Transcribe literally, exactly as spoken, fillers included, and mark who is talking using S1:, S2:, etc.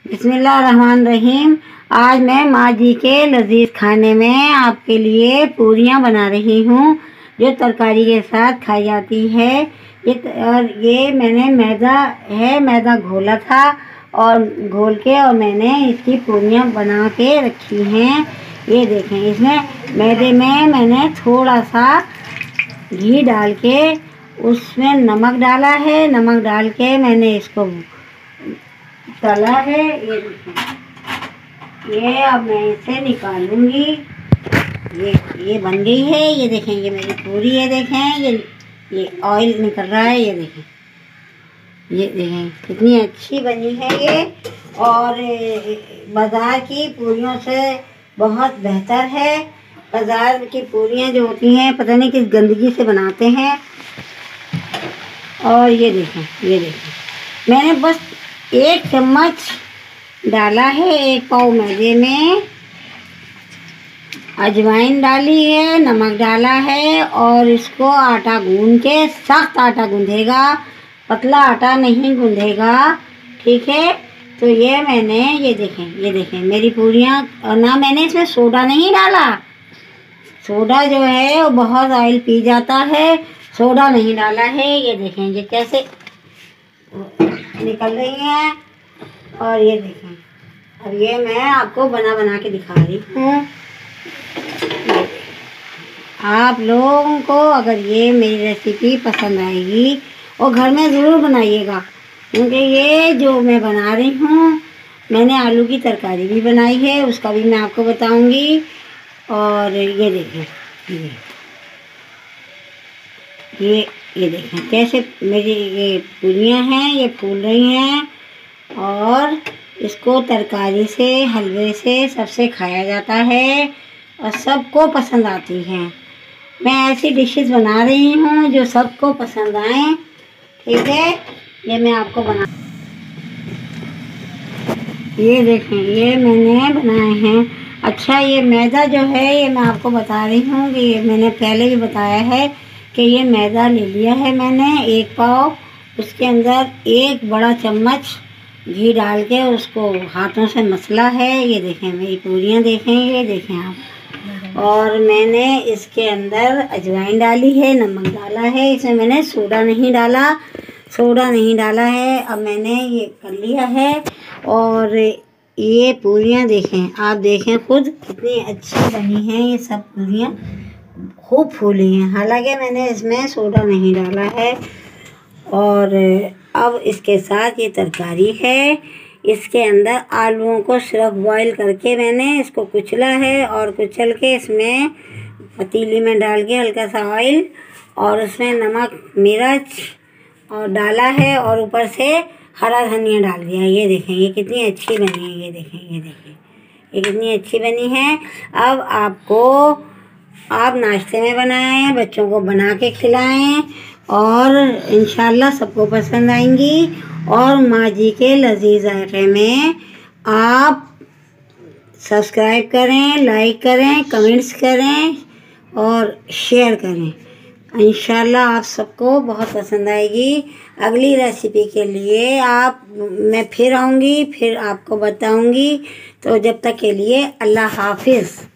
S1: बिस्मिल्लाहिर्रहमानिर्रहीम। आज मैं माँ जी के लजीज खाने में आपके लिए पूरियाँ बना रही हूँ जो तरकारी के साथ खाई जाती है। ये और ये मैंने मैदा है मैदा घोला था और घोल के और मैंने इसकी पूरियाँ बना के रखी हैं। ये देखें, इसमें मैदे में मैंने थोड़ा सा घी डाल के उसमें नमक डाला है। नमक डाल के मैंने इसको तला है। ये ये अब मैं इसे निकालूंगी। ये ये बन गई है। ये देखें, ये मेरी पूरी है। देखें, ये ये ऑयल निकल रहा है। ये देखें, ये देखें कितनी अच्छी बनी है ये, और बाज़ार की पूरियों से बहुत बेहतर है। बाज़ार की पूरियाँ जो होती हैं पता नहीं किस गंदगी से बनाते हैं। और ये देखें, ये देखें मैंने बस एक चम्मच डाला है एक पाव मैदे में, अजवाइन डाली है, नमक डाला है और इसको आटा गूंद के, सख्त आटा गूंधेगा, पतला आटा नहीं गूंधेगा, ठीक है। तो ये मैंने ये देखें ये देखें मेरी पूरियाँ, और ना मैंने इसमें सोडा नहीं डाला। सोडा जो है वो बहुत ऑयल पी जाता है, सोडा नहीं डाला है। ये देखें ये कैसे निकल रही हैं। और ये देखें, अब ये मैं आपको बना बना के दिखा रही हूँ। आप लोगों को अगर ये मेरी रेसिपी पसंद आएगी और घर में ज़रूर बनाइएगा, क्योंकि ये जो मैं बना रही हूँ, मैंने आलू की तरकारी भी बनाई है, उसका भी मैं आपको बताऊँगी। और ये देखें, ये ये ये देखें कैसे मेरी ये पूरियाँ हैं, ये फूल रही हैं। और इसको तरकारी से, हलवे से, सबसे खाया जाता है और सबको पसंद आती हैं। मैं ऐसी डिशेस बना रही हूँ जो सबको पसंद आएँ, ठीक है। ये मैं आपको बना, ये देखें ये मैंने बनाए हैं। अच्छा, ये मैदा जो है ये मैं आपको बता रही हूँ कि ये मैंने पहले भी बताया है कि ये मैदा ले लिया है मैंने एक पाव। उसके अंदर एक बड़ा चम्मच घी डाल के उसको हाथों से मसला है। ये देखें मेरी पूरियाँ, देखें ये देखें आप। और मैंने इसके अंदर अजवाइन डाली है, नमक डाला है, इसमें मैंने सोडा नहीं डाला सोडा नहीं डाला है। अब मैंने ये कर लिया है और ये पूरियाँ देखें, आप देखें खुद कितनी अच्छी बनी हैं। ये सब पूरियाँ खूब फूली हैं, हालांकि मैंने इसमें सोडा नहीं डाला है। और अब इसके साथ ये तरकारी है। इसके अंदर आलूओं को सिर्फ बॉईल करके मैंने इसको कुचला है और कुचल के इसमें पतीली में डाल के हल्का सा ऑयल और उसमें नमक, मिर्च और डाला है और ऊपर से हरा धनिया डाल दिया। ये देखें ये कितनी अच्छी बनी है। ये देखें ये देखें ये कितनी अच्छी बनी है। अब आपको आप नाश्ते में बनाएं, बच्चों को बना के खिलाएं और इंशाल्लाह सबको पसंद आएंगी। और माँ जी के लजीज आइटम में आप सब्सक्राइब करें, लाइक करें, कमेंट्स करें और शेयर करें। इंशाल्लाह आप सबको बहुत पसंद आएगी। अगली रेसिपी के लिए आप मैं फिर आऊँगी, फिर आपको बताऊँगी। तो जब तक के लिए अल्लाह हाफिज़।